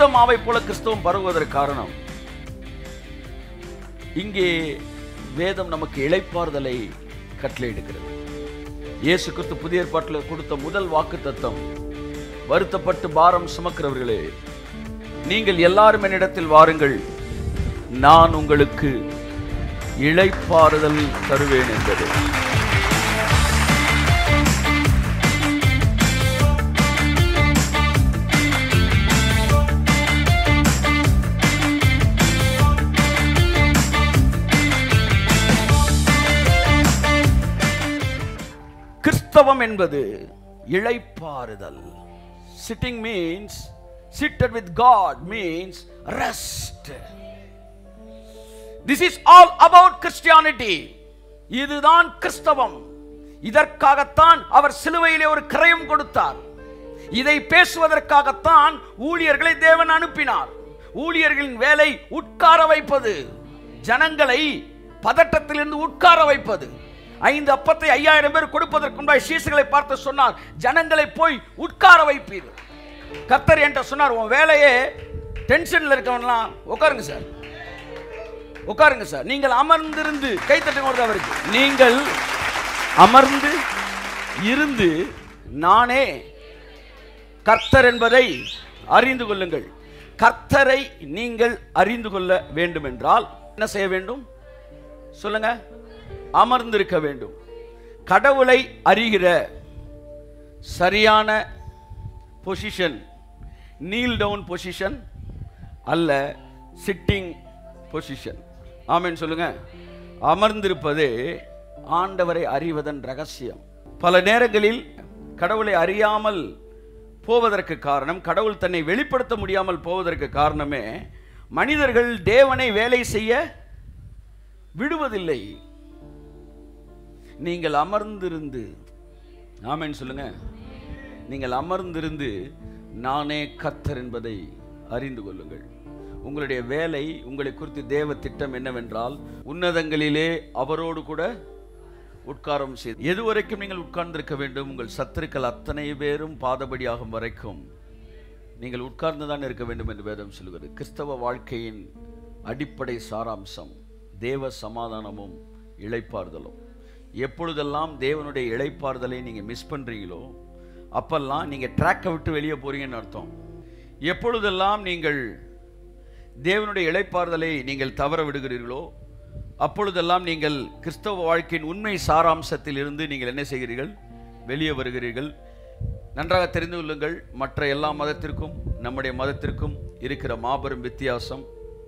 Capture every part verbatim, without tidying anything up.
புளித்த மாவை போல கிறிஸ்தவம் பரவுவதற்கு காரணம், இங்கே வேதம் நமக்கு இளைப்பாறுதலை கட்டளையிடுகிறது. இயேசு கிறிஸ்து புதிய ஏற்பாட்டில் கொடுத்த முதல் வாக்கு தத்தம், வருத்தப்பட்டு பாரம் சுமக்கிறவர்களே நீங்கள் எல்லாரும் என்னிடத்தில் வாருங்கள், நான் உங்களுக்கு இளைப்பாறுதல் தருவேன் என்பது. கிறிஸ்தவம் என்பது இளைப்பாறுதல். Sitting means, seated with God means rest. This is all about Christianity. இதுதான் கிறிஸ்தவம். இதற்காகத்தான் அவர் சிலுவையிலே ஒரு கிரயம் கொடுத்தார். இதை பேசுவதற்காகத்தான் ஊழியர்களை தேவன் அனுப்பினார். ஊழியர்களின் வேலை உட்கார வைப்பது, ஜனங்களை பதட்டத்திலிருந்து உட்கார வைப்பது. ஐந்து அப்பத்தை ஐயாயிரம் பேர் கொடுப்பதற்கு முன்பாக சீசர்களை பார்த்து சொன்னார், ஜனங்களை போய் உட்கார வைப்பீர். கர்த்தர் என்ற சொன்னார், உன் வேலையே டென்ஷன்ல இருக்கவன்லாம் உட்காருங்க சார், உட்காருங்க சார். நீங்கள் அமர்ந்திருந்து கை தட்டுங்க அவருக்கு. நீங்கள் அமர்ந்து இருந்து நானே கர்த்தர் என்பதை அறிந்து கொள்ளுங்கள். கர்த்தரை நீங்கள் அறிந்து கொள்ள வேண்டும் என்றால் என்ன செய்ய வேண்டும் சொல்லுங்க? அமர்ந்திருக்க வேண்டும். கடவுளை அறிகிற சரியான பொசிஷன் நீல் டவுன் பொசிஷன் அல்ல, சிட்டிங் பொசிஷன். ஆமென் சொல்லுங்க. அமர்ந்திருப்பதே ஆண்டவரை அறிவதன் ரகசியம். பல நேரங்களில் கடவுளை அறியாமல் போவதற்கு காரணம், கடவுள் தன்னை வெளிப்படுத்த முடியாமல் போவதற்கு காரணமே மனிதர்கள் தேவனை வேலை செய்ய விடுவதில்லை. நீங்கள் அமர்ந்திருந்து, ஆமென் சொல்லுங்க, நீங்கள் அமர்ந்திருந்து நானே கர்த்தர் என்பதை அறிந்து கொள்ளுங்கள். உங்களுடைய வேலை, உங்களை குறித்து தேவ திட்டம் என்னவென்றால் உன்னதங்களிலே அவரோடு கூட உட்காரம் செய்து. எதுவரைக்கும் நீங்கள் உட்கார்ந்திருக்க வேண்டும்? உங்கள் சத்துருக்கள் அத்தனை பேரும் பாதபடியாகும் வரைக்கும் நீங்கள் உட்கார்ந்துதான் இருக்க வேண்டும் என்று வேதம் சொல்கிறது. கிறிஸ்தவ வாழ்க்கையின் அடிப்படை சாராம்சம் தேவ சமாதானமும் இளைப்பாறுதலும். எப்பொழுதெல்லாம் தேவனுடைய இளைப்பாறுதலை நீங்கள் மிஸ் பண்ணுறீங்களோ அப்பெல்லாம் நீங்கள் ட்ராக்கை விட்டு வெளியே போறீங்கன்னு அர்த்தம். எப்பொழுதெல்லாம் நீங்கள் தேவனுடைய இளைப்பாறுதலை நீங்கள் தவற விடுகிறீர்களோ அப்பொழுதெல்லாம் நீங்கள் கிறிஸ்தவ வாழ்க்கையின் உண்மை சாராம்சத்தில் இருந்து நீங்கள் என்ன செய்கிறீர்கள்? வெளியே வருகிறீர்கள். நன்றாக தெரிந்து கொள்ளுங்கள், மற்ற எல்லா மதத்திற்கும் நம்முடைய மதத்திற்கும் இருக்கிற மாபெரும் வித்தியாசம்.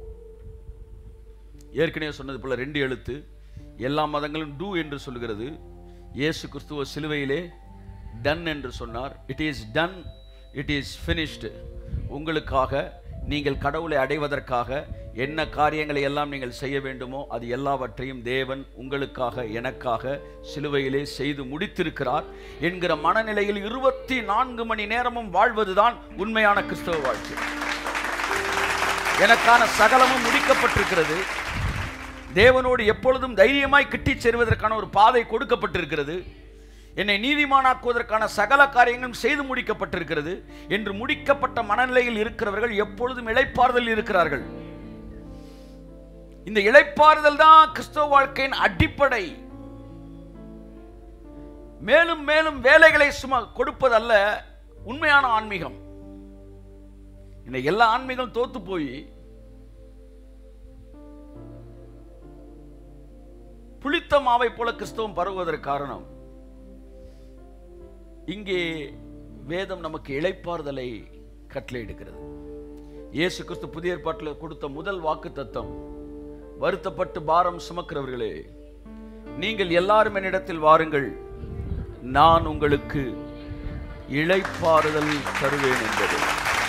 ஏற்கனவே சொன்னது போல ரெண்டு எழுத்து. எல்லா மதங்களும் டூ என்று சொல்கிறது. இயேசு கிறிஸ்துவ சிலுவையிலே டன் என்று சொன்னார். It is done, it is finished. உங்களுக்காக, நீங்கள் கடவுளை அடைவதற்காக என்ன காரியங்களை எல்லாம் நீங்கள் செய்ய வேண்டுமோ அது எல்லாவற்றையும் தேவன் உங்களுக்காக எனக்காக சிலுவையிலே செய்து முடித்திருக்கிறார் என்கிற மனநிலையில் இருபத்தி நான்கு மணி நேரமும் வாழ்வதுதான் உண்மையான கிறிஸ்தவ வாழ்க்கை. எனக்கான சகலமும் முடிக்கப்பட்டிருக்கிறது. தேவனோடு எப்பொழுதும் தைரியமாய் கிட்டி சேருவதற்கான ஒரு பாதை கொடுக்கப்பட்டிருக்கிறது. என்னை நீதிமானாக்குவதற்கான சகல காரியங்களும் செய்து முடிக்கப்பட்டிருக்கிறது என்று முடிக்கப்பட்ட மனநிலையில் இருக்கிறவர்கள் எப்பொழுதும் இளைப்பாறுதல் இருக்கிறார்கள். இந்த இளைப்பாறுதல் தான் கிறிஸ்தவ வாழ்க்கையின் அடிப்படை. மேலும் மேலும் வேலைகளை சும்மா கொடுப்பதல்ல உண்மையான ஆன்மீகம். இந்த எல்லா ஆன்மீகம் தோத்து போய் புளித்த மாவை போல கிறிஸ்தவம் பரவுவதற்கு காரணம், இங்கே வேதம் நமக்கு இளைப்பாறுதலை கட்டளையிடுகிறது. இயேசு கிறிஸ்து புதிய ஏற்பாட்டில் கொடுத்த முதல் வாக்கு தத்தம், வருத்தப்பட்டு பாரம் சுமக்கிறவர்களே நீங்கள் எல்லாரும் என்னிடத்தில் வாருங்கள், நான் உங்களுக்கு இளைப்பாறுதல் தருவேன் என்பது.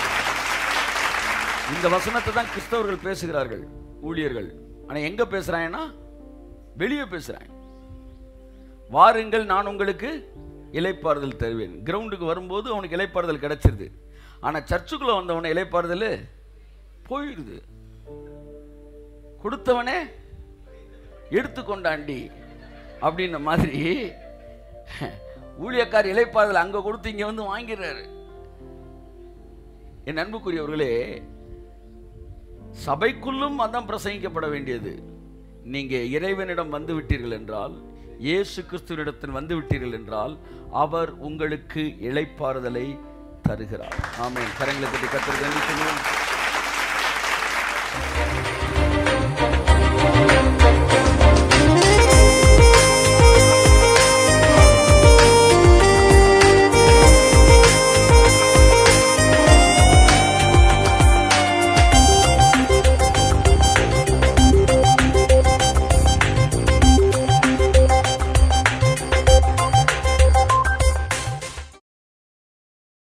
இந்த வசனத்தை தான் கிறிஸ்தவர்கள் பேசுகிறார்கள், ஊழியர்கள். ஆனா எங்க பேசுறாங்கன்னா வெளியே பேசுறாங்க. வாருங்கள், நான் உங்களுக்கு இளைப்பாறுதல் தருவேன். கிரவுண்டுக்கு வரும்போது அவனுக்கு இளைப்பாறுதல் கிடைச்சிருது. ஆனா சர்ச்சுக்குள்ள வந்தவனை இளைப்பாறுதல் போயிடுது. கொடுத்தவனே எடுத்துக்கொண்டாண்டி அப்படின்ன மாதிரி ஊழியக்கார் இளைப்பாறுதல் அங்க கொடுத்து இங்க வந்து வாங்கிறாரு. என் அன்புக்குரியவர்களே, சபைக்குள்ளும் அதான் பிரசங்கிக்கப்பட வேண்டியது. நீங்க இறைவனிடம் வந்து விட்டீர்கள் என்றால், இயேசு கிறிஸ்துவினிடத்தில் வந்து விட்டீர்கள் என்றால், அவர் உங்களுக்கு இளைப்பாறுதலை தருகிறார். ஆமென். கரங்களை தட்டி கர்த்தருக்கு நன்றி சொல்லுவோம்.